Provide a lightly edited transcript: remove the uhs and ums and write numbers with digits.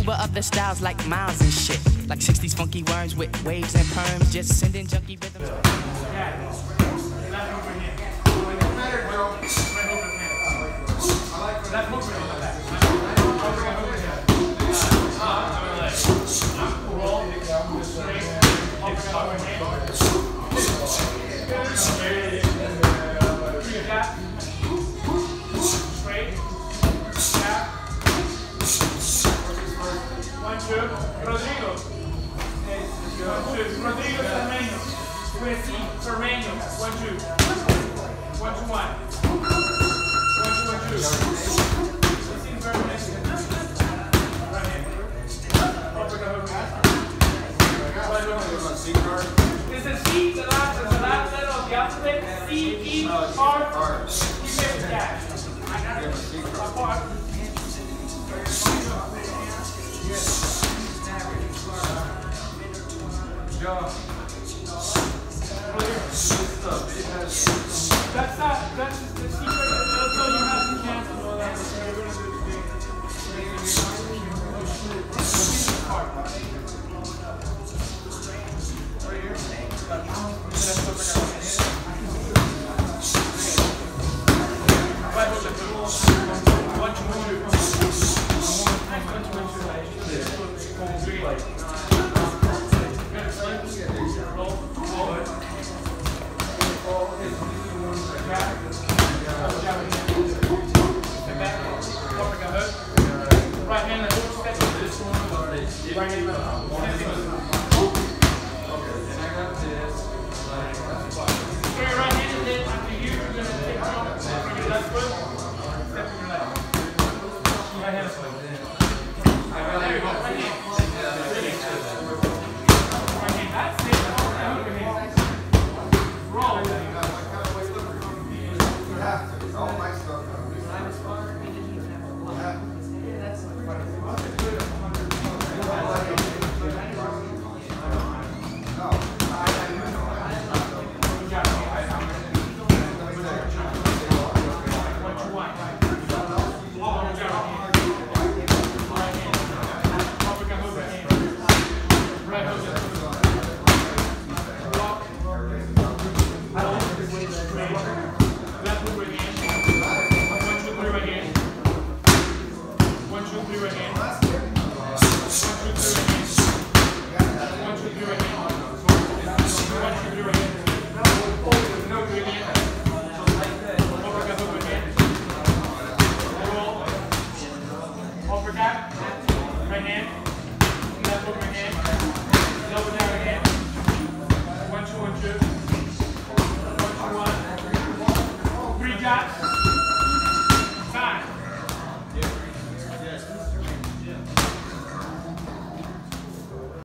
Cuba other styles like Miles and shit. Like 60s funky worms with waves and perms, just sending junky rhythms. Rodrigo. Rodrigo Cermeño. Cermeño. 1, 2. 1, 2, 1. 1, 2, 1, 2. It's a C, the last letter of the alphabet. C, E, R. You get the dash. Apart. That's the secret. They'll tell you how to cancel all that. Right hand, left hook right hand, double down again. 1, 2, 1, 2. 1, 2, 1. 3 shots.